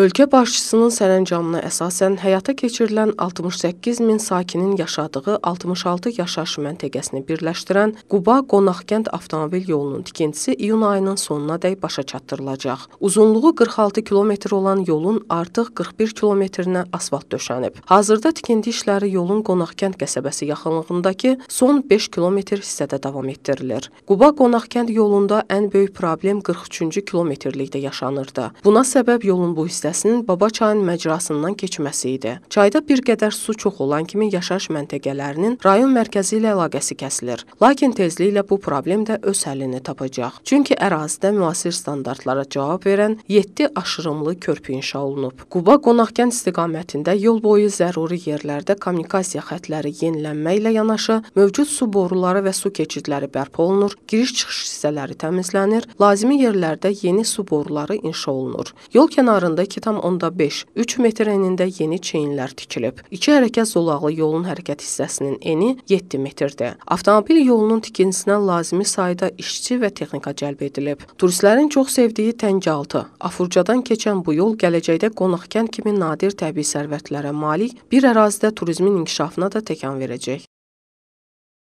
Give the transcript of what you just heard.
Ölkə başçısının sərəncamına əsasən həyata keçirilən 68 min sakinin yaşadığı 66 yaşayış məntəqəsini birləşdirən Quba Qonaqkənd avtomobil yolunun tikintisi iyun ayının sonunadək başa çatdırılacaq. Uzunluğu 46 kilometr olan yolun artıq 41 kilometrinə asfalt döşənib. Hazırda tikinti işləri yolun Qonaqkənd qəsəbəsi yaxınlığındakı son 5 kilometr hissədə davam etdirilir. Quba Qonaqkənd yolunda ən böyük problem 43-cü kilometrlikdə yaşanırdı. Buna səbəb yolun bu hissəsinin Baba çayın məcrasından keçməsi idi. Çayda bir qədər su çox olan kimi yaşayış məntəqələrinin rayon mərkəzi ilə əlaqəsi kəsilir. Lakin tezliklə bu problem də öz həllini tapacaq. Çünki ərazidə müasir standartlara cavab verən 7 aşırımlı körpü inşa olunub. Quba Qonaqkənd istiqamətində yol boyu zəruri yerlərdə kommunikasiya xətləri yenilənməklə yanaşı, mövcud su boruları və su keçidləri bərpa olunur, giriş-çıxış hissələri təmizlənir, lazımi yerlərdə yeni su boruları inşa olunur. Yol kənarında 2,5 3 metr enində yeni çeynlər tikilib. İki hərəkət zolaqlı yolun hərəkət hissəsinin eni 7 metrdir. Avtomobil yolunun tikintisinə lazımi sayda işçi və texnika cəlb edilib. Turistlərin çox sevdiyi Təngəaltı, Afurcadan keçən bu yol gələcəkdə Qonaqkənd kimi nadir təbii sərvətlərə malik bir ərazidə turizmin inkişafına da təkan verəcək.